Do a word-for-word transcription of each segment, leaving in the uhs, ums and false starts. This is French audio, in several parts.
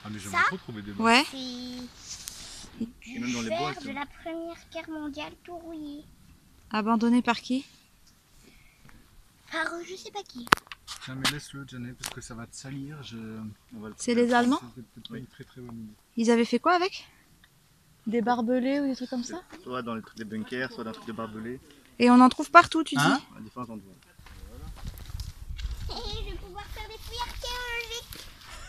Ah mais j'aimerais trop trouver des bois. Ouais. C'est Et même dans les bois. de la Première Guerre mondiale, tout rouillé. Abandonné par qui? Par euh, je sais pas qui. Tiens mais laisse-le Janet parce que ça va te salir. Je... C'est les Allemands? C'est peut-être pas une très très bonne idée. Ils avaient fait quoi avec? Des barbelés ou des trucs comme ça? Soit dans les trucs des bunkers, soit dans les trucs de barbelés. Et on en trouve partout, tu dis? Hein? À différents endroits. Et je vais pouvoir faire des fouilles archéologiques.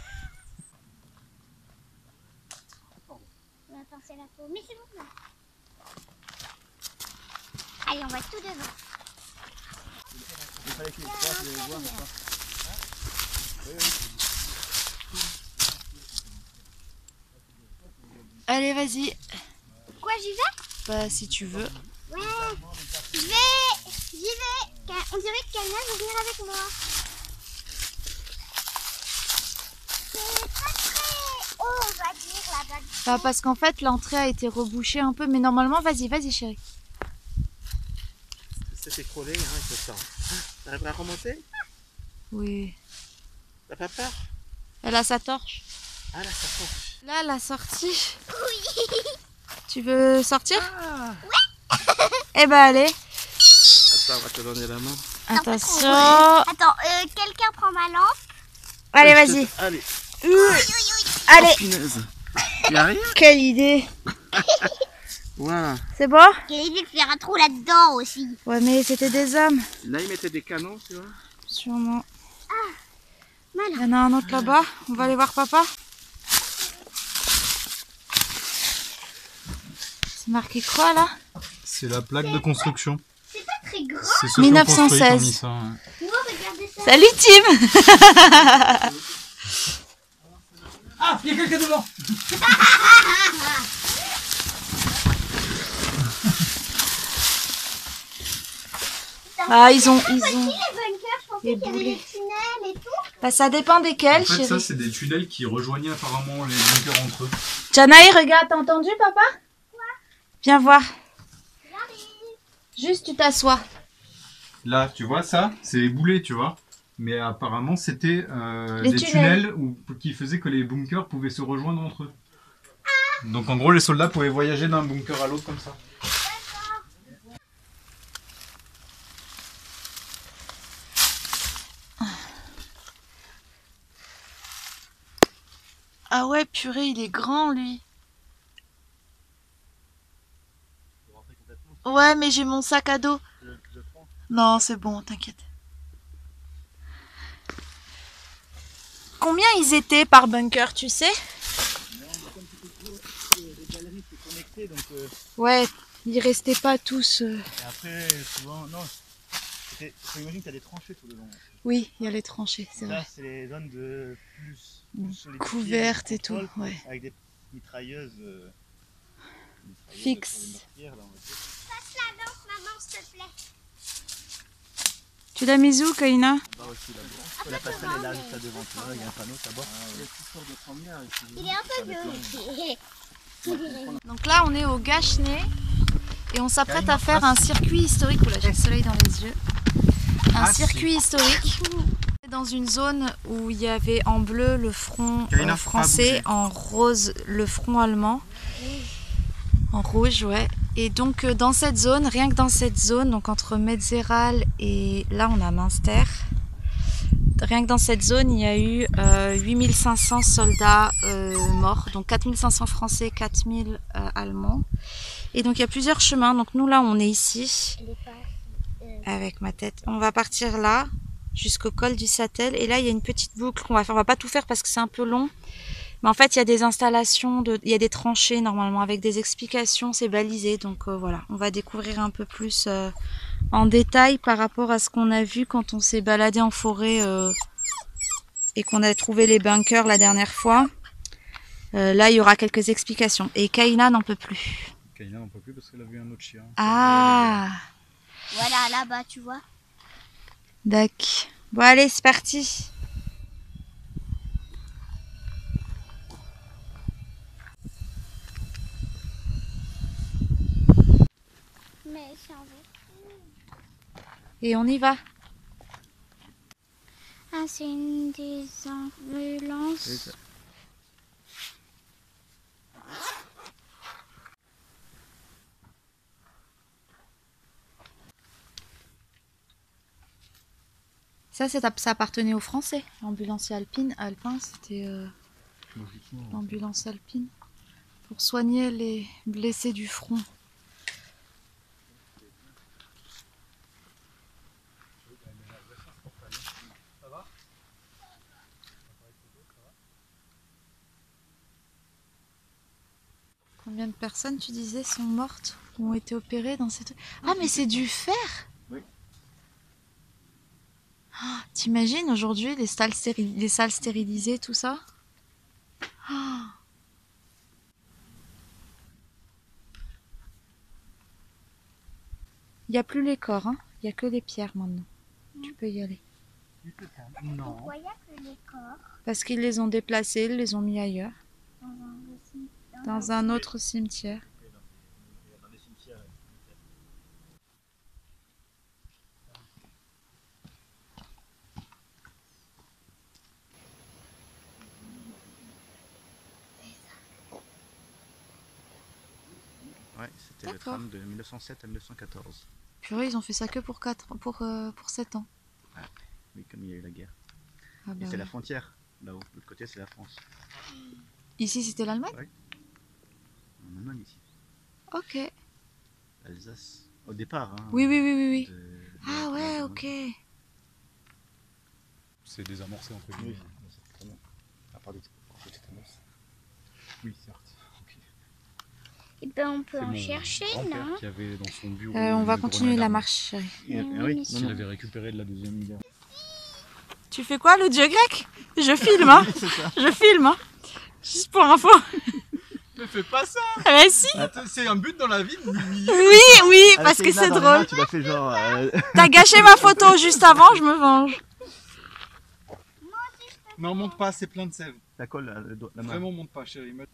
On va pincer la peau, mais c'est bon là. Allez, on va tout devant. Il fallait qu'il y ait trois, je vais voir. Allez, vas-y. Quoi, j'y vais? Bah, si tu veux. Ouais, je vais, j'y vais. On dirait que Kaina veut venir avec moi. C'est pas très haut, on va dire, là-bas. Bah, parce qu'en fait, l'entrée a été rebouchée un peu, mais normalement, vas-y, vas-y, chérie. C'est écrolé, hein, il faut ça. T'arriveras à remonter? Oui. T'as pas peur? Elle a sa torche. Ah là, ça torche. Là, la sortie. Oui. Tu veux sortir? Ah. Eh bah, allez. Attends, on va te donner la main. Attention. Attends, euh, quelqu'un prend ma lampe. Allez, vas-y. Allez. Allez. Oh, punaise. Y'a rien? Quelle idée. Voilà. C'est bon? Quelle idée de faire un trou là-dedans aussi. Ouais, mais c'était des hommes. Là, ils mettaient des canons, tu vois. Sûrement. Voilà. Il y en a un autre là-bas. On va aller voir papa. C'est marqué quoi là? C'est la plaque de construction. C'est pas très grand. C'est ceux mille qui ont neuf cent construit qui ont mis seize. ça, ouais. Moi, regardez ça. Salut Tim. Ah, il y a quelqu'un devant. Ah, ils ont, ils ont. Les bunkers, je pensais Les qu'il y avait boulets. des tunnels et tout. Bah, ça dépend desquels, En fait chérie. ça c'est des tunnels qui rejoignaient apparemment les bunkers entre eux. Janaï, regarde, t'as entendu papa? Quoi? Viens voir. J'arrive. Juste, tu t'assois. Là tu vois ça, c'est les boulets tu vois. Mais apparemment c'était euh, Les des tunnels. tunnels où, qui faisaient que les bunkers pouvaient se rejoindre entre eux. Donc en gros les soldats pouvaient voyager d'un bunker à l'autre comme ça. Ah ouais, purée, il est grand lui. Ouais, mais j'ai mon sac à dos. Non, c'est bon, t'inquiète. Combien ils étaient par bunker, tu sais? Ouais, ils restaient pas tous. euh, Et après, souvent, non. Il faut imaginer que t'as des tranchées tout le long. Oui, il y a les tranchées, c'est Là, vrai. c'est les zones de plus, plus solides, Couvertes et tout, contrôle, ouais. Avec des mitrailleuses. euh, mitrailleuses Fixe. sur les mortières, là, on va dire. Passe la lampe, maman, s'il te plaît. Tu l'as mis où, Kaina? Là aussi, là-bas. La passerelle est là, juste là devant. Tu vois, il y a un panneau là-bas. Il est un peu vieux. Donc là, on est au Gachenay et on s'apprête à faire un circuit historique. Oula, j'ai le soleil dans les yeux. Un circuit historique dans une zone où il y avait en bleu le front Kaina, euh, français, en rose le front allemand, en rouge, ouais. Et donc euh, dans cette zone, rien que dans cette zone, donc entre Metzeral et là on a Münster, rien que dans cette zone, il y a eu euh, huit mille cinq cents soldats euh, morts, donc quatre mille cinq cents français, quatre mille euh, allemands. Et donc il y a plusieurs chemins. Donc nous là, on est ici avec ma tête. On va partir là jusqu'au col du Sattel. Et là, il y a une petite boucle qu'on va faire. On va pas tout faire parce que c'est un peu long. Mais en fait, il y a des installations, de... il y a des tranchées normalement avec des explications. C'est balisé. Donc euh, voilà, on va découvrir un peu plus euh, en détail par rapport à ce qu'on a vu quand on s'est baladé en forêt euh, et qu'on a trouvé les bunkers la dernière fois. Euh, là, il y aura quelques explications. Et Kaina n'en peut plus. Kaina n'en peut plus parce qu'elle a vu un autre chien. Ah, Voilà, là-bas, tu vois. d'accord. Bon, allez, c'est parti. Mais c'est en vrai. Et on y va. Ah, c'est une des ambulances. Ça, ça appartenait aux Français. L'ambulancier alpine, alpin, c'était euh, l'ambulance alpine pour soigner les blessés du front. Combien de personnes, tu disais, sont mortes ou ont été opérées dans cette... Ah, mais c'est du fer! Oui. Oh, t'imagines aujourd'hui les salles, stéri- les salles stérilisées, tout ça? Oh. Il n'y a plus les corps, hein. Il n'y a que les pierres maintenant. Tu peux y aller. Non. Pourquoi il n'y a que les corps Parce qu'ils les ont déplacés, ils les ont mis ailleurs, dans un, dans dans un autre cimetière. Dans les cimetières. Ouais, c'était le D'accord. tram de mille neuf cent sept à mille neuf cent quatorze. Purée, ils ont fait ça que pour quatre, pour, euh, pour sept ans. Oui, comme il y a eu la guerre. Ah Et bah c'est ouais. la frontière, là-haut. De l'autre côté, c'est la France. Ici, c'était l'Allemagne? En Allemagne, ici. Ok. Alsace. Au départ, hein. Oui, oui, oui, oui, oui. de- de- Ah de- ouais, de- ok. C'est désamorcé entre Oui, guillemets. c'est très bien. À part des des tétanos. Oui, certes. Et ben on peut C'est en mon chercher, grand-père non? qui avait dans son bureau. Euh, on va une continuer grenade la à main. marche, chérie. Et- Oui, ah oui, mais non, Qu'il non. avait récupéré de la deuxième guerre. Tu fais quoi, le dieu grec? Je filme, hein. Je filme, hein. Juste pour info. Ne fais pas ça. Ah bah si. C'est un but dans la vie de m'humilier. Oui, oui, Ah, parce c'est que là, c'est dans les mains, drôle. Tu l'as fait genre. euh, T'as gâché ma photo juste avant, je me venge. Non, monte pas, c'est plein de sève. La colle, là, le doigt- la main. Vraiment, monte pas, chérie. Me-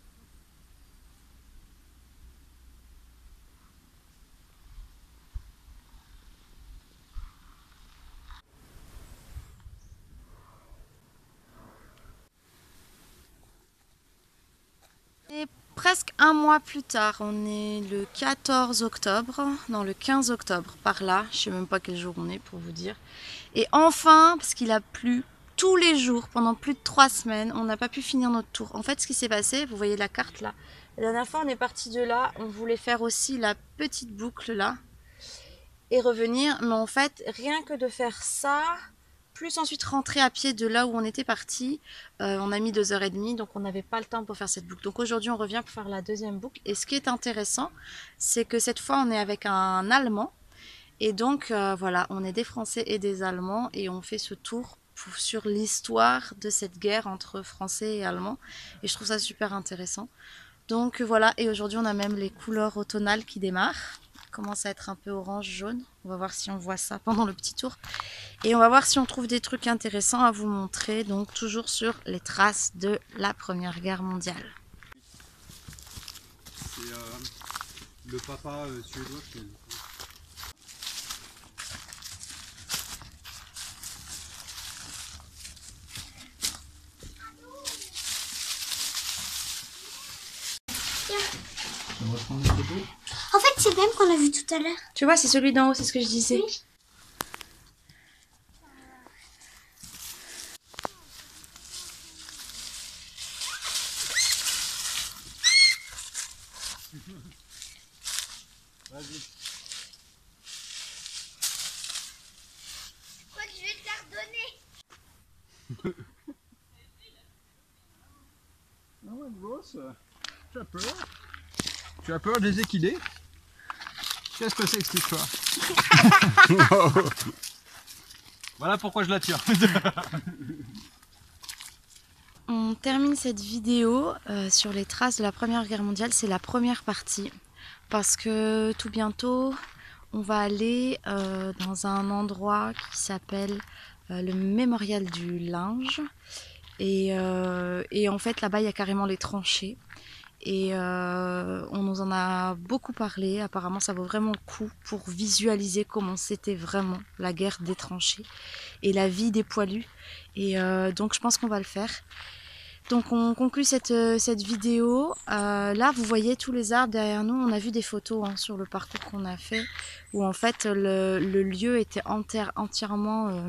Et presque un mois plus tard, on est le quatorze octobre, non le quinze octobre, par là, je sais même pas quel jour on est pour vous dire. Et enfin, parce qu'il a plu tous les jours pendant plus de trois semaines, on n'a pas pu finir notre tour. En fait, ce qui s'est passé, vous voyez la carte là, la dernière fois on est parti de là, on voulait faire aussi la petite boucle là et revenir, mais en fait, rien que de faire ça, plus ensuite rentrer à pied de là où on était parti, euh, on a mis deux heures et demie, donc on n'avait pas le temps pour faire cette boucle. Donc aujourd'hui on revient pour faire la deuxième boucle. Et ce qui est intéressant, c'est que cette fois on est avec un Allemand. Et donc euh, voilà, on est des Français et des Allemands et on fait ce tour pour, sur l'histoire de cette guerre entre Français et Allemands. Et je trouve ça super intéressant. Donc voilà, et aujourd'hui on a même les couleurs automnales qui démarrent. Commence à être un peu orange, jaune. On va voir si on voit ça pendant le petit tour. Et on va voir si on trouve des trucs intéressants à vous montrer. Donc toujours sur les traces de la Première Guerre mondiale. C'est euh, le papa euh, suédois qui a dit. En fait, c'est le même qu'on a vu tout à l'heure. Tu vois, c'est celui d'en haut, c'est ce que je disais. Oui. Vas-y. Je crois que je vais te la redonner. Ah ouais, grosse. Tu as peur? Tu as peur des équidés? Qu'est-ce que c'est que cette histoire? Voilà pourquoi je la tire. On termine cette vidéo euh, sur les traces de la Première Guerre mondiale. C'est la première partie. Parce que tout bientôt, on va aller euh, dans un endroit qui s'appelle euh, le Mémorial du Linge. Et, euh, et en fait, là-bas, il y a carrément les tranchées. Et euh, on nous en a beaucoup parlé. Apparemment, ça vaut vraiment le coup pour visualiser comment c'était vraiment la guerre des tranchées et la vie des poilus. Et euh, donc, je pense qu'on va le faire. Donc, on conclut cette, cette vidéo. Euh, là, vous voyez tous les arbres derrière nous. On a vu des photos hein, sur le parcours qu'on a fait où en fait le, le lieu était entière, entièrement euh,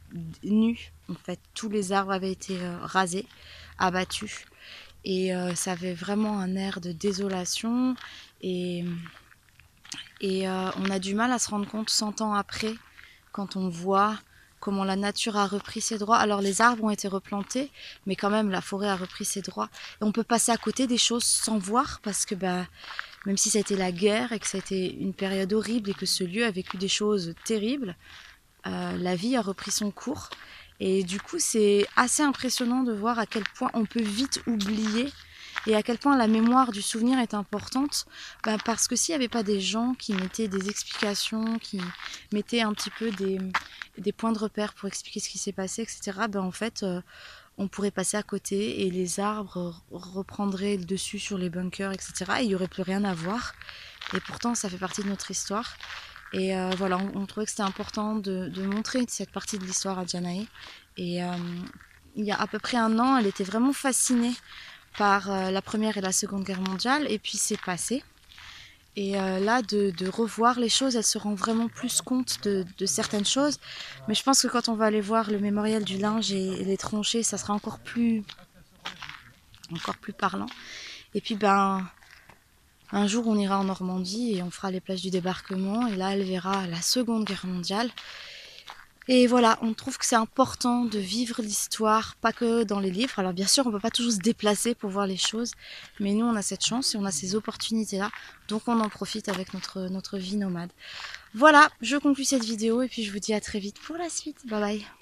nu. En fait, tous les arbres avaient été euh, rasés, abattus. Et euh, ça avait vraiment un air de désolation. Et, et euh, on a du mal à se rendre compte cent ans après, quand on voit comment la nature a repris ses droits. Alors les arbres ont été replantés, mais quand même la forêt a repris ses droits. Et on peut passer à côté des choses sans voir, parce que bah, même si ça a été la guerre et que ça a été une période horrible et que ce lieu a vécu des choses terribles, euh, la vie a repris son cours. Et du coup, c'est assez impressionnant de voir à quel point on peut vite oublier et à quel point la mémoire du souvenir est importante. Ben parce que s'il n'y avait pas des gens qui mettaient des explications, qui mettaient un petit peu des, des points de repère pour expliquer ce qui s'est passé, et cetera, ben en fait, euh, on pourrait passer à côté et les arbres reprendraient le dessus sur les bunkers, et cetera. Et il n'y aurait plus rien à voir. Et pourtant, ça fait partie de notre histoire. Et euh, voilà, on, on trouvait que c'était important de, de montrer cette partie de l'histoire à Janae. Et euh, il y a à peu près un an, elle était vraiment fascinée par euh, la Première et la Seconde Guerre mondiale. Et puis c'est passé. Et euh, là, de, de revoir les choses, elle se rend vraiment plus compte de, de certaines choses. Mais je pense que quand on va aller voir le mémorial du linge et, et les tranchées, ça sera encore plus, encore plus parlant. Et puis ben... un jour, on ira en Normandie et on fera les plages du débarquement. Et là, elle verra la Seconde Guerre mondiale. Et voilà, on trouve que c'est important de vivre l'histoire, pas que dans les livres. Alors bien sûr, on ne peut pas toujours se déplacer pour voir les choses. Mais nous, on a cette chance et on a ces opportunités-là. Donc on en profite avec notre, notre vie nomade. Voilà, je conclue cette vidéo et puis je vous dis à très vite pour la suite. Bye bye.